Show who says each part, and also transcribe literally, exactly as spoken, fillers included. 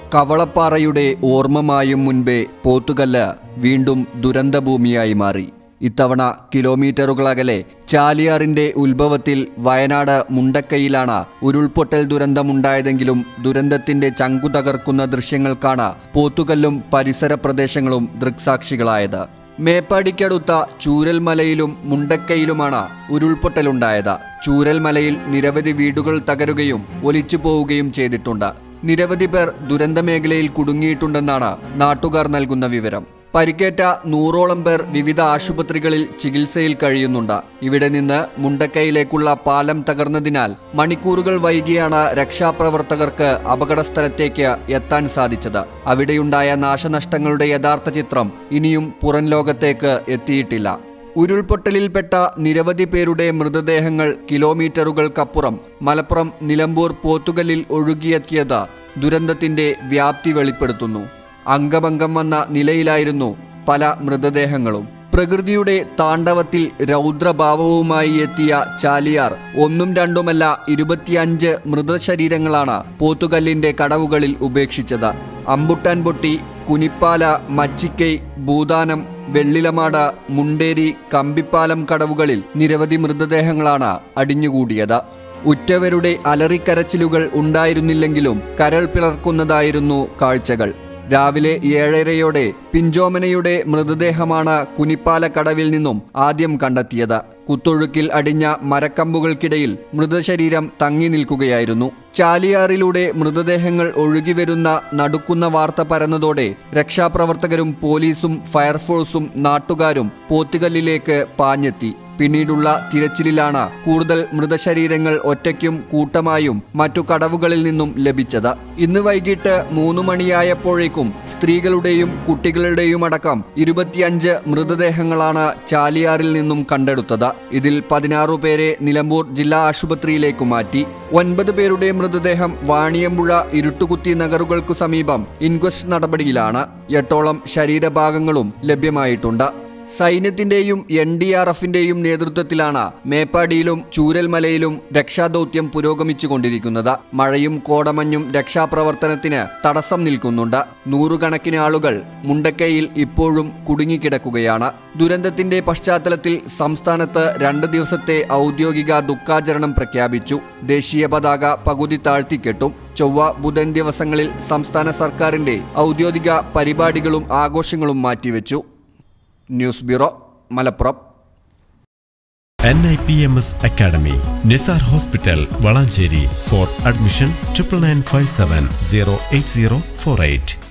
Speaker 1: കവളപ്പാറയുടെ ഓർമ്മമായും മുൻപേ പോത്തുകല്ല് വീണ്ടും ദുരന്തഭൂമിയായി മാറി. ഇത്തവണ കിലോമീറ്ററുകളകലെ ചാലിയാറിന്റെ ഉത്ഭവത്തിൽ വയനാട് മുണ്ടക്കയിലാണ് ഉരുൾപൊട്ടൽ ദുരന്തമുണ്ടായതെങ്കിലും ദുരന്തത്തിന്റെ ചങ്കു തകർക്കുന്ന ദൃശ്യങ്ങൾക്കാണ് പോത്തുകല്ലും പരിസര പ്രദേശങ്ങളും ദൃക്സാക്ഷികളായത്. മേപ്പാടിക്കടുത്ത ചൂരൽമലയിലും മുണ്ടക്കയിലുമാണ് ഉരുൾപൊട്ടലുണ്ടായത്. ചൂരൽമലയിൽ നിരവധി വീടുകൾ തകരുകയും ഒലിച്ചു പോവുകയും ചെയ്തിട്ടുണ്ട്. നിരവധി പേർ ദുരന്തമേഖലയിൽ കുടുങ്ങിയിട്ടുണ്ടെന്നാണ് നാട്ടുകാർ നൽകുന്ന വിവരം. പരിക്കേറ്റ നൂറോളം പേർ വിവിധ ആശുപത്രികളിൽ ചികിത്സയിൽ കഴിയുന്നുണ്ട്. ഇവിടെ നിന്ന് മുണ്ടക്കയിലേക്കുള്ള പാലം തകർന്നതിനാൽ മണിക്കൂറുകൾ വൈകിയാണ് രക്ഷാപ്രവർത്തകർക്ക് അപകടസ്ഥലത്തേക്ക് എത്താൻ സാധിച്ചത്. അവിടെയുണ്ടായ നാശനഷ്ടങ്ങളുടെ യഥാർത്ഥ ചിത്രം ഇനിയും പുറം ലോകത്തേക്ക് എത്തിയിട്ടില്ല. ഉരുൾപൊട്ടലിൽപ്പെട്ട നിരവധി പേരുടെ മൃതദേഹങ്ങൾ കിലോമീറ്ററുകൾക്കപ്പുറം മലപ്പുറം നിലമ്പൂർ പോത്തുകല്ലിൽ ഒഴുകിയെത്തിയത് ദുരന്തത്തിന്റെ വ്യാപ്തി വെളിപ്പെടുത്തുന്നു. അംഗഭംഗം വന്ന നിലയിലായിരുന്നു പല മൃതദേഹങ്ങളും. പ്രകൃതിയുടെ താണ്ഡവത്തിൽ രൗദ്രഭാവവുമായി എത്തിയ ചാലിയാർ ഒന്നും രണ്ടുമല്ല ഇരുപത്തിയഞ്ച് മൃതശരീരങ്ങളാണ് പോത്തുകല്ലിന്റെ കടവുകളിൽ ഉപേക്ഷിച്ചത്. അമ്പുട്ടാൻ പൊട്ടി, കുനിപ്പാല, മച്ചിക്കൈ, ഭൂതാനം, വെള്ളിലമാട്, മുണ്ടേരി, കമ്പിപ്പാലം കടവുകളിൽ നിരവധി മൃതദേഹങ്ങളാണ് അടിഞ്ഞുകൂടിയത്. ഉറ്റവരുടെ അലറിക്കരച്ചിലുകൾ ഉണ്ടായിരുന്നില്ലെങ്കിലും കരൾ പിളർക്കുന്നതായിരുന്നു കാഴ്ചകൾ. രാവിലെ ഏഴരയോടെ പിഞ്ചോമനയുടെ മൃതദേഹമാണ് കുനിപ്പാല കടവിൽ നിന്നും ആദ്യം കണ്ടെത്തിയത്. കുത്തൊഴുക്കിൽ അടിഞ്ഞ മരക്കമ്പുകൾക്കിടയിൽ മൃതശരീരം തങ്ങി നിൽക്കുകയായിരുന്നു. ചാലിയാറിലൂടെ മൃതദേഹങ്ങൾ ഒഴുകിവരുന്ന നടുക്കുന്ന വാർത്ത പരന്നതോടെ രക്ഷാപ്രവർത്തകരും പോലീസും ഫയർഫോഴ്സും നാട്ടുകാരും പോത്തുകല്ലിലേക്ക് പാഞ്ഞെത്തി. പിന്നീടുള്ള തിരച്ചിലിലാണ് കൂടുതൽ മൃതശരീരങ്ങൾ ഒറ്റയ്ക്കും കൂട്ടമായും മറ്റു കടവുകളിൽ നിന്നും ലഭിച്ചത്. ഇന്ന് വൈകിട്ട് മൂന്നു മണിയായപ്പോഴേക്കും സ്ത്രീകളുടെയും കുട്ടികളുടെയും അടക്കം ഇരുപത്തിയഞ്ച് മൃതദേഹങ്ങളാണ് ചാലിയാറിൽ നിന്നും കണ്ടെടുത്തത്. ഇതിൽ പതിനാറു പേരെ നിലമ്പൂർ ജില്ലാ ആശുപത്രിയിലേക്ക് മാറ്റി. ഒൻപത് പേരുടെ മൃതദേഹം വാണിയമ്പുഴ ഇരുട്ടുകുത്തി നഗറുകൾക്കു സമീപം ഇൻക്വസ്റ്റ് നടപടിയിലാണ്. എട്ടോളം ശരീരഭാഗങ്ങളും ലഭ്യമായിട്ടുണ്ട്. സൈന്യത്തിന്റെയും എൻ ഡി ആർ എഫിന്റെയും നേതൃത്വത്തിലാണ് മേപ്പാടിയിലും ചൂരൽമലയിലും രക്ഷാദൗത്യം പുരോഗമിച്ചുകൊണ്ടിരിക്കുന്നത്. മഴയും കോടമഞ്ഞും രക്ഷാപ്രവർത്തനത്തിന് തടസ്സം നിൽക്കുന്നുണ്ട്. നൂറുകണക്കിന് ആളുകൾ മുണ്ടക്കയിൽ ഇപ്പോഴും കുടുങ്ങിക്കിടക്കുകയാണ്. ദുരന്തത്തിന്റെ പശ്ചാത്തലത്തിൽ സംസ്ഥാനത്ത് രണ്ട് ദിവസത്തെ ഔദ്യോഗിക ദുഃഖാചരണം പ്രഖ്യാപിച്ചു. ദേശീയ പതാക പകുതി താഴ്ത്തിക്കെട്ടും. ചൊവ്വ, ബുധൻ ദിവസങ്ങളിൽ സംസ്ഥാന സർക്കാരിന്റെ ഔദ്യോഗിക പരിപാടികളും ആഘോഷങ്ങളും മാറ്റിവെച്ചു. News bureau, Malappuram.
Speaker 2: N I P M S academy, Nisar hospital, Valanchery. For admission triple nine five seven zero eight zero four eight.